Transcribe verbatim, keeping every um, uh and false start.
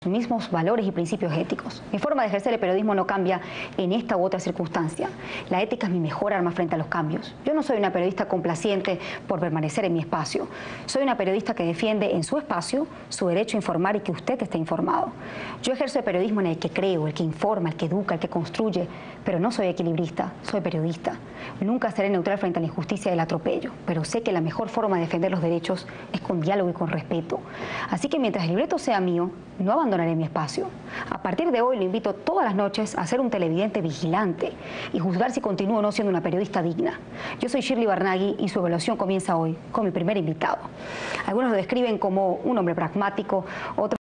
mismos valores y principios éticos. Mi forma de ejercer el periodismo no cambia en esta u otra circunstancia. La ética es mi mejor arma frente a los cambios. Yo no soy una periodista complaciente por permanecer en mi espacio. Soy una periodista que defiende en su espacio su derecho a informar y que usted esté informado. Yo ejerzo el periodismo en el que creo, el que informa, el que educa, el que construye, pero no soy equilibrista, soy periodista. Nunca seré neutral frente a la injusticia y el atropello, pero sé que la mejor forma de defender los derechos es con diálogo y con respeto. Así que mientras el libreto sea mío, no abandonaré mi espacio. A partir de hoy lo invito todas las noches a ser un televidente vigilante y juzgar si continúo o no siendo una periodista digna. Yo soy Shirley Barnaghi y su evaluación comienza hoy con mi primer invitado. Algunos lo describen como un hombre pragmático, otros